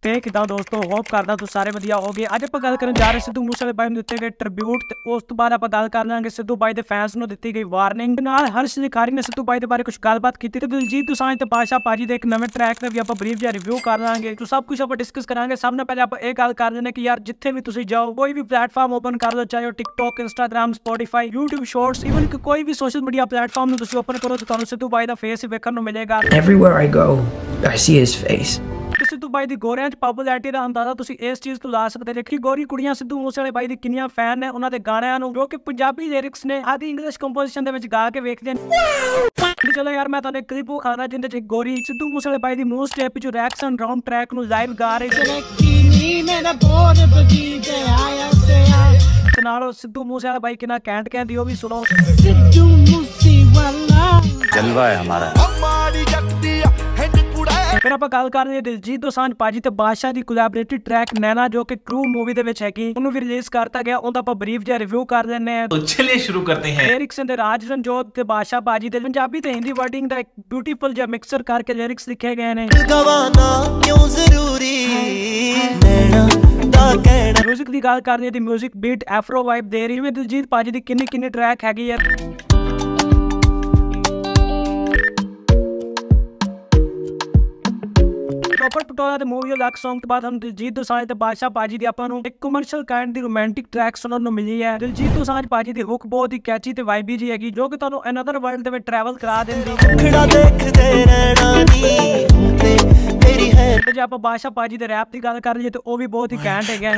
ਤੇ ਕਿਦਾਂ ਦੋਸਤੋ, ਹੋਪ ਕਰਦਾ ਤੁਸੀਂ ਸਾਰੇ ਵਧੀਆ ਹੋਗੇ। ਅੱਜ ਆਪਾਂ ਗੱਲ ਕਰਨ ਜਾ ਰਹੇ ਸਿੱਧੂ ਮੂਸੇਵਾਲੇ ਬਾਈ ਨੂੰ ਦਿੱਤੇ ਗਏ ਟ੍ਰਿਬਿਊਟ ਤੇ ਉਸ ਤੋਂ ਬਾਅਦ ਆਪਾਂ ਗੱਲ ਕਰ ਲਾਂਗੇ ਸਿੱਧੂ ਬਾਈ ਦੇ ਫੈਨਸ ਨੂੰ ਦਿੱਤੀ ਗਈ ਵਾਰਨਿੰਗ। ਨਾਲ ਹਰਸ਼ ਲਿਖਾਰੀ ਨੇ ਸਿੱਧੂ ਬਾਈ ਦੇ ਬਾਰੇ ਕੁਝ ਗੱਲਬਾਤ ਕੀਤੀ ਤੇ ਦਿਲਜੀਤ ਦੋਸਾਂਝ ਤੇ ਬਾਦਸ਼ਾਹ ਭਾਜੀ ਦੇ ਇੱਕ ਨਵੇਂ ਟਰੈਕ ਦਾ ਵੀ ਆਪਾਂ ਬਰੀਫ ਜਿਹਾ ਰਿਵਿਊ ਕਰ ਲਾਂਗੇ। तो सब कुछ आप डिस्कस करांगे। सब ने पहले आप एक गल कर देने कि यार जिथे भी तुसी जाओ, कोई भी प्लेटफॉर्म ओपन कर लो, चाहे TikTok, Instagram, Spotify, YouTube Shorts, even कि कोई भी सोशल मीडिया प्लेटफॉर्म तुसी ओपन करो तो तुहानू सिद्धू बाई दा फेस ही वेखण नू मिलेगा। Everywhere I go, I see his face. Sidhu बाई दी गोरियां च पॉपुलैरिटी दा अंदाजा तुसी इस चीज़ तो ला सकते हो कि गोरी कुड़ियां सिद्धू मूसेवाले बाई दी किन्नियां फैन ने उन्हां दे गाणियां नू, जो कि पंजाबी लिरिक्स ने आदि इंग्लिश कंपोजिशन दे विच गा के वेखदे ने। चलो यार मैं तुहानू एक क्लिप विखाना जिंदे च गोरी सिद्धू मूसेवाले बाई दी मूव स्टेप च रैक्स एंड राउंड ट्रैक नू लाइव गा रही ते नाल सिद्धू मूसेवाला बाई किन्ना कैंट कहंदी ओ भी सुनो। सिद्धू मूसेवाला जलवा है हमारा। फिर आप गल कर रहे दिलजीत दोसांझ भाजी ते बादशाह दी कोलैबोरेटिव ट्रैक नैना जो कि क्रू मूवी दे विच हैगी, उन्होंने भी रिलीज करता गया। उनका आप ब्रीफ जिहा रिव्यू कर लेने हैं। तो चलिए शुरू करते हैं। लिरिक्स दे राज रंजोत ते बादशाह भाजी दे पंजाबी ते हिंदी वर्डिंग दा एक ब्यूटीफुल जिहा मिक्सर करके लिरिक्स लिखे गए ने। म्यूजिक दी गल कर रही है, म्यूजिक बीट एफ्रो वाइब दे रही है। दिलजीत भाजी दी किन्नी ट्रैक हैगी है। टुटोरा ते मूवी लक सॉन्ग तो बाद हम दिलजीत दोसांझ ते बादशाह भाजी दी आपां नूं एक कमर्शियल काइंड दी रोमांटिक ट्रैक सुनन नूं मिली है। दिलजीत दोसांझ भाजी दी हुक बहुत ही कैची ते वाइबी जी हैगी, जो कि तुहानूं अनदर वर्ल्ड दे विच ट्रैवल करा देंदी। जे आप बादशाह भाजी दे रैप दी गल कर लईए तो वो भी बहुत ही कैंट है।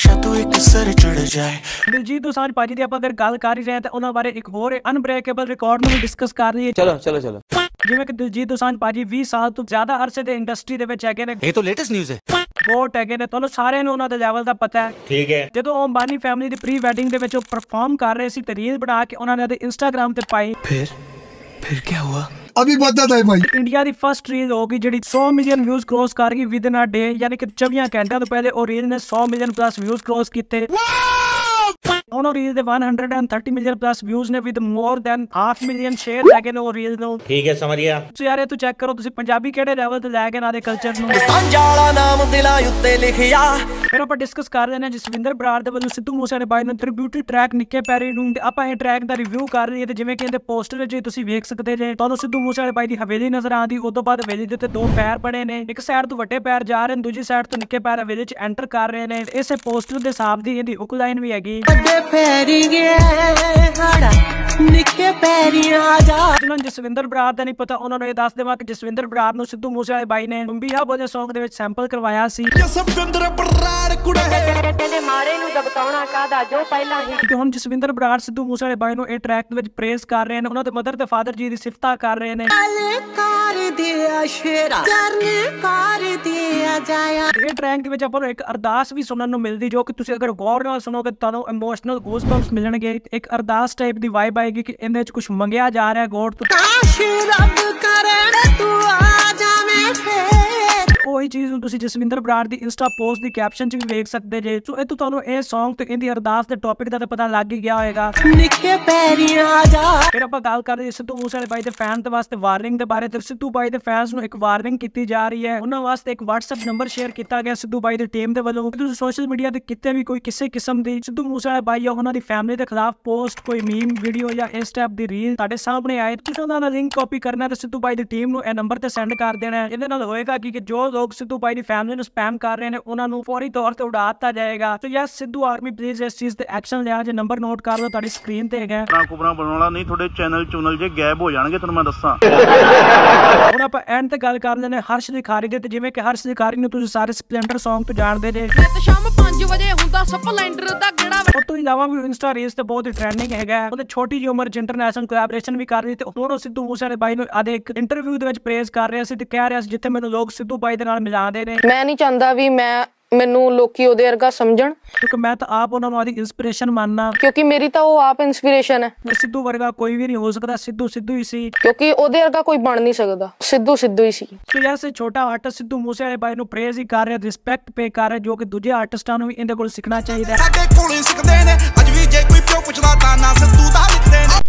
दिलजीत दोसांझ भाजी दी आपां अगर गल कर ही रहे तो उन्हां बारे एक होर अनब्रेकेबल रिकॉर्ड नूं डिस्कस कर रही है। चलो जिवें कि दिलजीत दोसांझ भाजी 20 साल तो ज्यादा अरसे दे इंडस्ट्री दे विच हैगे ने। ये तो लेटेस्ट न्यूज़ है। बहुत हैगे ने, तुहानूं सारिਆਂ ਨੂੰ ਉਹਨਾਂ ਦੇ ਲੈਵਲ ਦਾ ਪਤਾ ਹੈ। ठीक है। ਜਦੋਂ ਉਹ अंबानी फैमिली ਦੀ ਪ੍ਰੀ ਵੈਡਿੰਗ ਦੇ ਵਿੱਚ ਉਹ ਪਰਫਾਰਮ ਕਰ ਰਹੇ ਸੀ ਤੇ ਰੀਲ ਬਣਾ ਕੇ ਉਹਨਾਂ ਨੇ ਉਹਦੇ ਇੰਸਟਾਗ੍ਰਾਮ ਤੇ ਪਾਈ। फिर क्या हुआ? अभी बता था भाई। इंडिया की फर्स्ट रील होगी जिहड़ी 100 मिलियन व्यूज क्रॉस कर गई विद इन अ डे, यानी कि 24 घंटे तो पहले वो रील ने 100 मिलियन प्लस व्यूज क्रॉस किए। उन्होंने रील दे 130 मिलियन प्लस व्यूज ने with more than 5 million share लगे ने वो रील नो। ठीक है, समझ गया। तो यार तू चेक करो तुसी पंजाबी केड़े लेवल ते लैके ना दे कल्चर नु। नाम दिला उत्ते लिखिया। फिर आप डिस्कस कर रहे हैं जसविंदर बराड़ दे वल्लों सिद्धू मूसेवाले बाई नु ट्रिब्यूट ट्रैक निक्के पैरी नु ते आपां इह ट्रैक दा रिव्यू कर रही है। ते जिवें कि इहदे पोस्टर जे तुसी वेख सकदे जे, तुहानूं सिद्धू मूसेवाले बाई दी हवेली नजर आंदी। उस तो बाद हवेली दे ते दो पैर बने ने, एक साइड तो वड्डे पैर जा रहे ने, दूजी साइड तो निक्के पैर हवेली च एंटर कर रहे ने। इस पोस्टर दे हिसाब दी इहदी हुक लाइन भी हैगी। जसविंदर बराड़ दा नहीं पता, उन्होंने ये दस देवां कि जसविंदर बराड़ नूं सिद्धू मूसेवाले बाई ने बंबिया बोले सॉन्ग दे विच सैंपल करवाया सी। हुण जसविंदर बराड़ सिद्धू मूसेवाले बाई नूं इह ट्रैक दे विच प्रेज कर रहे ने, उन्हां दे मदर ते फादर जी दी सिफतां कर रहे ने। इह ट्रैक दे विच आपां नूं एक अरदास भी सुनन नूं मिलदी, जो कि तुसीं अगर गौर नाल सुनोगे तुहानूं इमोशनल गूज़बम्प्स मिलणगे। एक अरदास टाइप दी वाइब आएगी कि इहदे विच कुछ मंगिया जा रहा है गॉड तो। ਉਹੀ ਚੀਜ਼ ਨੂੰ ਤੁਸੀਂ ਜਸਵਿੰਦਰ ਬਰਾੜ ਦੀ ਇੰਸਟਾ ਪੋਸਟ ਦੀ ਕੈਪਸ਼ਨ 'ਚ ਵੀ ਵੇਖ ਸਕਦੇ ਜੇ। ਸੋ ਇਹ ਤੋਂ ਤੁਹਾਨੂੰ ਇਹ ਸੌਂਗ ਤੇ ਇਹਦੀ ਅਰਦਾਸ ਦੇ ਟੌਪਿਕ ਦਾ ਤਾਂ ਪਤਾ ਲੱਗ ਹੀ ਗਿਆ ਹੋਏਗਾ। ਨਿੱਕੇ ਪੈਰੀ ਆ ਜਾ। ਫਿਰ ਆਪਾਂ ਗੱਲ ਕਰਦੇ ਸਿੱਧੂ ਮੂਸੇਵਾਲੇ ਬਾਈ ਦੇ ਫੈਨ ਦੇ ਵਾਸਤੇ ਵਾਰਨਿੰਗ ਦੇ ਬਾਰੇ। ਤੇ ਸਿੱਧੂ ਬਾਈ ਦੇ ਫੈਨਸ ਨੂੰ ਇੱਕ ਵਾਰਨਿੰਗ ਕੀਤੀ ਜਾ ਰਹੀ ਹੈ। ਉਹਨਾਂ ਵਾਸਤੇ ਇੱਕ WhatsApp ਨੰਬਰ ਸ਼ੇਅਰ ਕੀਤਾ ਗਿਆ ਸਿੱਧੂ ਬਾਈ ਦੀ ਟੀਮ ਦੇ ਵੱਲੋਂ। ਤੁਸੀਂ ਸੋਸ਼ਲ ਮੀਡੀਆ ਤੇ ਕਿਤੇ ਵੀ ਕੋਈ ਕਿਸੇ ਕਿਸਮ ਦੀ ਸਿੱਧੂ ਮੂਸੇਵਾਲੇ ਬਾਈ ਜਾਂ ਉਹਨਾਂ ਦੀ ਫੈਮਿਲੀ ਦੇ ਖਿਲਾਫ ਪੋਸਟ, ਕੋਈ ਮੀਮ ਵੀਡੀਓ ਜਾਂ ਇਸ ਟਾਈਪ ਦੀ ਰੀਲ ਤੁਹਾਡੇ ਸਾਹਮਣੇ ਆਏ, ਤੁਸੀਂ ਉਹਨਾਂ ਦਾ ਲਿੰਕ ਕਾਪੀ ਕਰਨਾ ਤੇ ਸਿੱਧੂ ਬਾਈ ਦੀ ਟੀਮ ਨੂੰ ਇਹ ਨੰਬਰ ਤੇ ਸੈਂਡ ਕਰ ਦੇਣਾ। ਇਹਦੇ ਨਾਲ ਹੋਏਗਾ ਕਿ ਜੋ ਲੋਕ ਸਿੱਧੂ ਬਾਈ ਦੀ फैमिली ਨੂੰ स्पैम कर रहे हैं उन्होंने फौरी तौर पर उड़ा दिया जाएगा। तो यार सिद्धू आर्मी प्लीज इस चीज ते एक्शन लिया जे। नंबर नोट कर लो, ਤੁਹਾਡੀ ਸਕਰੀਨ ਤੇ ਹੈਗਾ। ਖਬਰਾਂ ਬਣਾਉਣ ਵਾਲਾ ਨਹੀਂ, ਤੁਹਾਡੇ ਚੈਨਲ ਜੇ ਗਾਇਬ ਹੋ ਜਾਣਗੇ ਤੁਹਾਨੂੰ ਮੈਂ ਦੱਸਾਂ। ਹੁਣ ਆਪਾਂ ਐਂਡ ਤੇ ਗੱਲ ਕਰ ਲੈਣੇ ਹਰਸ਼ ਲਿਖਾਰੀ ਦੇ। ਤੇ ਜਿਵੇਂ ਕਿ ਹਰਸ਼ ਲਿਖਾਰੀ ਨੂੰ ਤੁਸੀਂ ਸਾਰੇ ਸਪਲੈਂਡਰ ਸੌਂਗ ਤੋਂ ਜਾਣਦੇ ਜੇ। ਸ਼ਾਮ 5 ਵਜੇ ਹੁੰਦਾ ਸਪਲੈਂਡਰ ਦਾ ਗੇੜਾ। ਉਸ ਤੋਂ ਇਲਾਵਾ ਵੀ ਇੰਸਟਾ ਰੀਲਸ ਤੇ ਬਹੁਤ ਹੀ ਟ੍ਰੈਂਡਿੰਗ ਹੈਗਾ। ਉਹਦੇ ਛੋਟੀ ਜਿਹੀ ਉਮਰ 'ਚ ਇੰਟਰਨੈਸ਼ਨਲ ਕੋਲੈਬੋਰੇਸ਼ਨ ਵੀ ਕਰ ਰਹੀ ਤੇ ਹੁਣ ਉਹ ਸਿੱਧੂ ਮੂਸੇਵਾਲੇ ਬਾਈ ਨੂੰ ਆਦੇ ਇੱਕ ਇੰਟਰਵਿਊ ਦੇ ਵਿੱਚ ਪ੍ਰੇਜ਼ ਕਰ ਰਿਹਾ ਸੀ ਤੇ ਕਹਿ ਰਿਹਾ ਸੀ ਜਿੱਥੇ ਮੈਨੂੰ ਲੋਕ ਸਿੱਧੂ ਬਾਈ ਦੇ ਨਾਲ ਮਿਲਾਉਂਦੇ ਨੇ। ਮੈਂ ਨਹੀਂ ਚਾਹੁੰਦਾ ਵੀ ਮੈਨੂੰ ਲੋਕੀ ਉਹਦੇ ਵਰਗਾ ਸਮਝਣ, ਕਿਉਂਕਿ ਮੈਂ ਤਾਂ ਆਪ ਉਹਨਾਂ ਨੂੰ ਆਦੀ ਇੰਸਪੀਰੇਸ਼ਨ ਮੰਨਣਾ, ਕਿਉਂਕਿ ਮੇਰੀ ਤਾਂ ਉਹ ਆਪ ਇੰਸਪੀਰੇਸ਼ਨ ਹੈ। ਸਿੱਧੂ ਵਰਗਾ ਕੋਈ ਵੀ ਨਹੀਂ ਹੋ ਸਕਦਾ, ਸਿੱਧੂ ਸਿੱਧੂ ਹੀ ਸੀ, ਕਿਉਂਕਿ ਉਹਦੇ ਵਰਗਾ ਕੋਈ ਬਣ ਨਹੀਂ ਸਕਦਾ। ਸਿੱਧੂ ਸਿੱਧੂ ਹੀ ਸੀ। ਤੇ ਜੈਸੇ ਛੋਟਾ ਆਰਟਿਸਟ ਸਿੱਧੂ ਮੂਸੇਵਾਲੇ ਬਾਈ ਨੂੰ ਪ੍ਰੇਜ਼ ਹੀ ਕਰ ਰਿਹਾ, ਰਿਸਪੈਕਟ ਪੇ ਕਰ ਰਿਹਾ, ਜੋ ਕਿ ਦੂਜੇ ਆਰਟਿਸਟਾਂ ਨੂੰ ਵੀ ਇਹਦੇ ਕੋਲ ਸਿੱਖਣਾ ਚਾਹੀਦਾ ਹੈ। ਸਾਡੇ ਕੋਲੋਂ ਸਿੱਖਦੇ ਨੇ ਅੱਜ ਵੀ, ਜੇ ਕੋਈ ਪਿਓ ਪੁੱਛਦਾ ਤਾਂ ਨਾ ਸਿੱਧੂ ਦਾ ਲਿਖਦੇ ਨੇ।